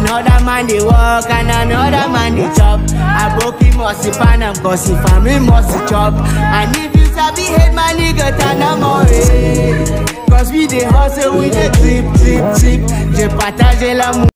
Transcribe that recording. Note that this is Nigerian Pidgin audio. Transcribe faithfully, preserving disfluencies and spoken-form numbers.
Another man they work and another man they chop. I broke him must pan am cause him family must chop. And if you sabi hate my nigga turn am away. Cause we dey hustle, we dey trip, trip, trip. Je partage l'amour.